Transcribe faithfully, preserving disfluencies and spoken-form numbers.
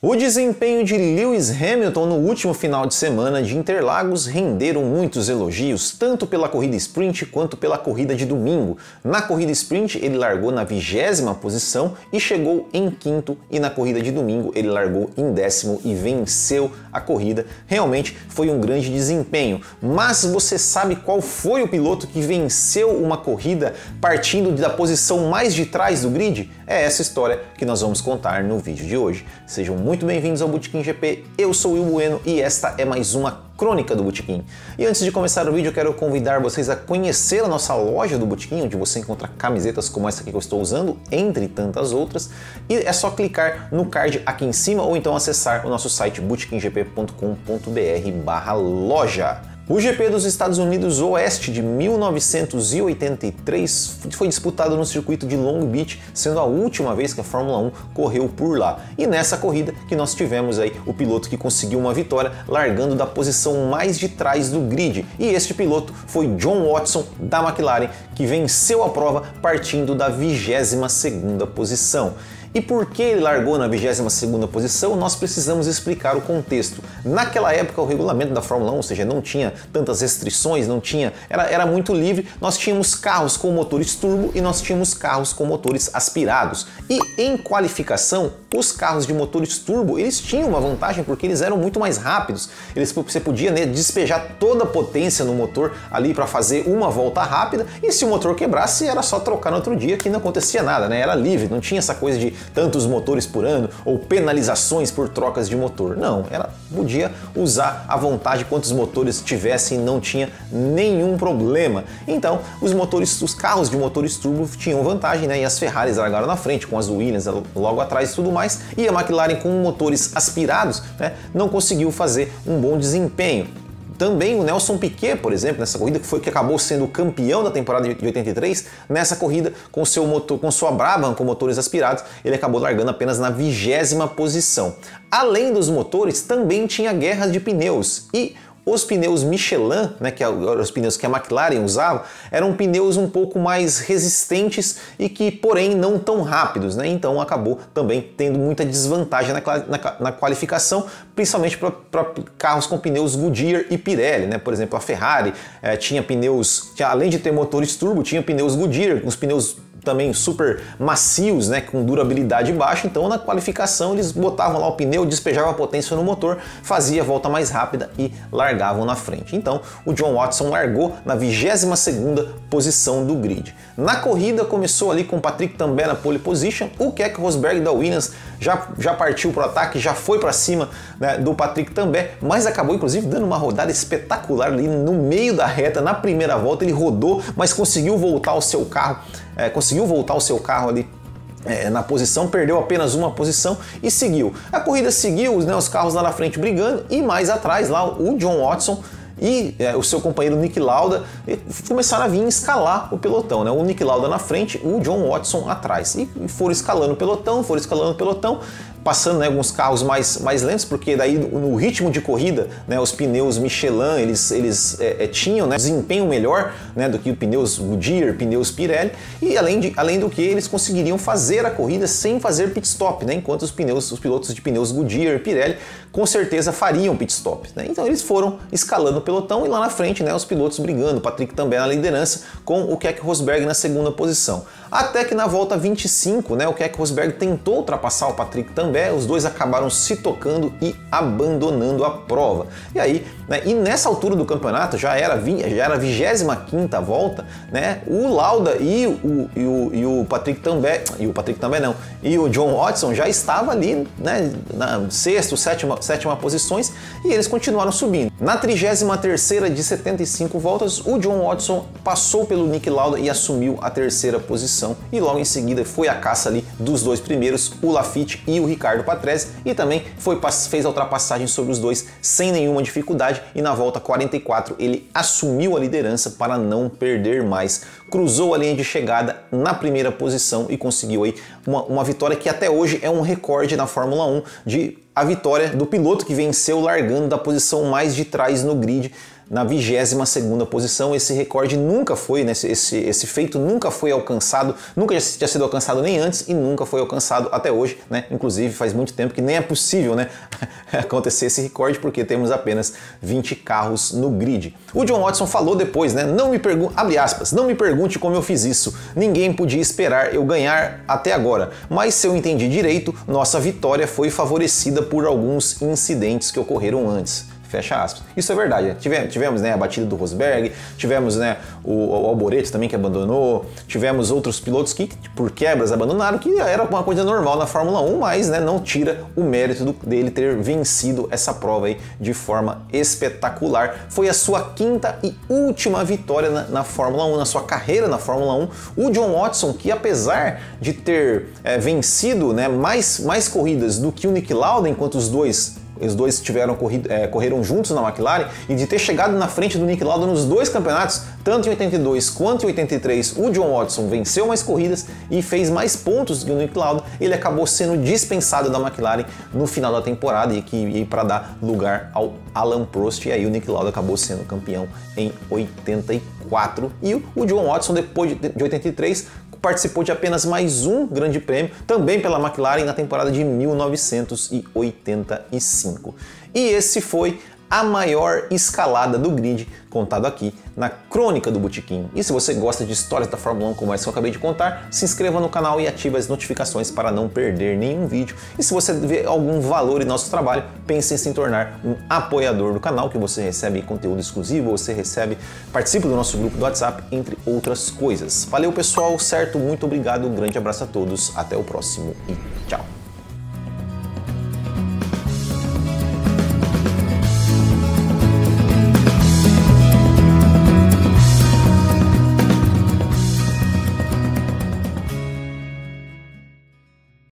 O desempenho de Lewis Hamilton no último final de semana de Interlagos renderam muitos elogios, tanto pela corrida sprint quanto pela corrida de domingo. Na corrida sprint ele largou na vigésima posição e chegou em quinto, e na corrida de domingo ele largou em décimo e venceu a corrida. Realmente foi um grande desempenho, mas você sabe qual foi o piloto que venceu uma corrida partindo da posição mais de trás do grid? É essa história que nós vamos contar no vídeo de hoje. Sejam muito bem-vindos ao Botequim G P, eu sou o Will Bueno e esta é mais uma crônica do Botequim. E antes de começar o vídeo eu quero convidar vocês a conhecer a nossa loja do Botequim, onde você encontra camisetas como essa aqui que eu estou usando, entre tantas outras, e é só clicar no card aqui em cima ou então acessar o nosso site botequim g p ponto com ponto b r barra loja. O G P dos Estados Unidos Oeste de mil novecentos e oitenta e três foi disputado no circuito de Long Beach, sendo a última vez que a Fórmula um correu por lá. E nessa corrida que nós tivemos aí o piloto que conseguiu uma vitória largando da posição mais de trás do grid. E este piloto foi John Watson da McLaren, que venceu a prova partindo da vigésima segunda posição. E por que ele largou na vigésima segunda posição, nós precisamos explicar o contexto. Naquela época o regulamento da Fórmula um, ou seja, não tinha tantas restrições, não tinha, era, era muito livre, nós tínhamos carros com motores turbo e nós tínhamos carros com motores aspirados. E em qualificação, os carros de motores turbo, eles tinham uma vantagem porque eles eram muito mais rápidos. Eles, você podia, né, despejar toda a potência no motor ali para fazer uma volta rápida, e se o motor quebrasse era só trocar no outro dia que não acontecia nada, né? Era livre, não tinha essa coisa de tantos motores por ano ou penalizações por trocas de motor. Não, ela podia usar à vontade quantos motores tivessem, não tinha nenhum problema. Então, os motores, os carros de motores turbo tinham vantagem, né? E as Ferraris largaram na frente, com as Williams logo atrás e tudo mais, e a McLaren com motores aspirados, né, não conseguiu fazer um bom desempenho. Também o Nelson Piquet, por exemplo, nessa corrida, que foi que acabou sendo campeão da temporada de oitenta e três, nessa corrida com seu motor, com sua Brabham com motores aspirados, ele acabou largando apenas na vigésima posição. Além dos motores, também tinha guerra de pneus, e os pneus Michelin, né, que eram os pneus que a McLaren usava, eram pneus um pouco mais resistentes e que, porém, não tão rápidos, né? Então acabou também tendo muita desvantagem na, na, na qualificação, principalmente para carros com pneus Goodyear e Pirelli, né? Por exemplo, a Ferrari eh, tinha pneus, tinha, além de ter motores turbo, tinha pneus Goodyear, os pneus também super macios, né, com durabilidade baixa. Então na qualificação eles botavam lá o pneu, despejavam a potência no motor, fazia a volta mais rápida e largavam na frente. Então o John Watson largou na vigésima segunda posição do grid. Na corrida começou ali com o Patrick Tambay na pole position, o Keke Rosberg da Williams já, já partiu para o ataque, já foi para cima, né, do Patrick Tambay, mas acabou inclusive dando uma rodada espetacular ali no meio da reta. Na primeira volta ele rodou, mas conseguiu voltar ao seu carro, é, conseguiu voltar o seu carro ali é, na posição, perdeu apenas uma posição e seguiu. A corrida seguiu, né, os carros lá na frente brigando, e mais atrás lá o John Watson e é, o seu companheiro Niki Lauda começaram a vir escalar o pelotão, né? O Niki Lauda na frente, o John Watson atrás, e foram escalando o pelotão, foram escalando o pelotão, passando, né, alguns carros mais, mais lentos, porque daí no ritmo de corrida, né, os pneus Michelin eles, eles é, é, tinham, né, desempenho melhor, né, do que os pneus Goodyear, pneus Pirelli, e além, de, além do que eles conseguiriam fazer a corrida sem fazer pit stop, né, enquanto os, pneus, os pilotos de pneus Goodyear e Pirelli com certeza fariam pit stop, né? Então eles foram escalando o pelotão e lá na frente, né, os pilotos brigando, o Patrick também na liderança com o Keke Rosberg na segunda posição. Até que na volta vinte e cinco, né, o Keke Rosberg tentou ultrapassar o Patrick também, os dois acabaram se tocando e abandonando a prova. E aí, né, e nessa altura do campeonato, já era, já era a vigésima quinta volta, né, o Lauda e o, e o, e o Patrick também, e o Patrick também não, e o John Watson já estava ali, né, na sexta, sétima, sétima posições, e eles continuaram subindo. Na trigésima terceira de setenta e cinco voltas, o John Watson passou pelo Niki Lauda e assumiu a terceira posição, e logo em seguida foi a caça ali dos dois primeiros, o Laffite e o Ricardo Patrese, e também foi, fez a ultrapassagem sobre os dois sem nenhuma dificuldade, e na volta quarenta e quatro ele assumiu a liderança para não perder mais. Cruzou a linha de chegada na primeira posição e conseguiu aí uma, uma vitória que até hoje é um recorde na Fórmula um, de a vitória do piloto que venceu largando da posição mais de trás no grid, na vigésima segunda posição. Esse recorde nunca foi, né, esse, esse feito nunca foi alcançado, nunca tinha sido alcançado nem antes e nunca foi alcançado até hoje, né? Inclusive faz muito tempo que nem é possível, né, acontecer esse recorde porque temos apenas vinte carros no grid. O John Watson falou depois, né, não me pergunte, abre aspas, não me pergunte como eu fiz isso, ninguém podia esperar eu ganhar até agora, mas se eu entendi direito, nossa vitória foi favorecida por alguns incidentes que ocorreram antes. Fecha aspas. Isso é verdade. Né? Tivemos, tivemos né, a batida do Rosberg, tivemos né, o, o Alboreto também que abandonou, tivemos outros pilotos que por quebras abandonaram, que era uma coisa normal na Fórmula um, mas né, não tira o mérito do, dele ter vencido essa prova aí de forma espetacular. Foi a sua quinta e última vitória na, na Fórmula um, na sua carreira na Fórmula um. O John Watson, que apesar de ter é, vencido né, mais, mais corridas do que o Niki Lauda, enquanto os dois Os dois tiveram corrido, é, correram juntos na McLaren, e de ter chegado na frente do Niki Lauda nos dois campeonatos, tanto em oitenta e dois quanto em oitenta e três, o John Watson venceu mais corridas e fez mais pontos que o Niki Lauda. Ele acabou sendo dispensado da McLaren no final da temporada e que para dar lugar ao Alan Prost, e aí o Niki Lauda acabou sendo campeão em oitenta e quatro. E o John Watson, depois de oitenta e três, participou de apenas mais um grande prêmio, também pela McLaren, na temporada de mil novecentos e oitenta e cinco. E esse foi a maior escalada do grid contado aqui na Crônica do Botequim. E se você gosta de histórias da Fórmula um como essa que eu acabei de contar, se inscreva no canal e ative as notificações para não perder nenhum vídeo. E se você vê algum valor em nosso trabalho, pense em se tornar um apoiador do canal, que você recebe conteúdo exclusivo, você recebe, participa do nosso grupo do WhatsApp, entre outras coisas. Valeu pessoal, certo? Muito obrigado, um grande abraço a todos, até o próximo e tchau!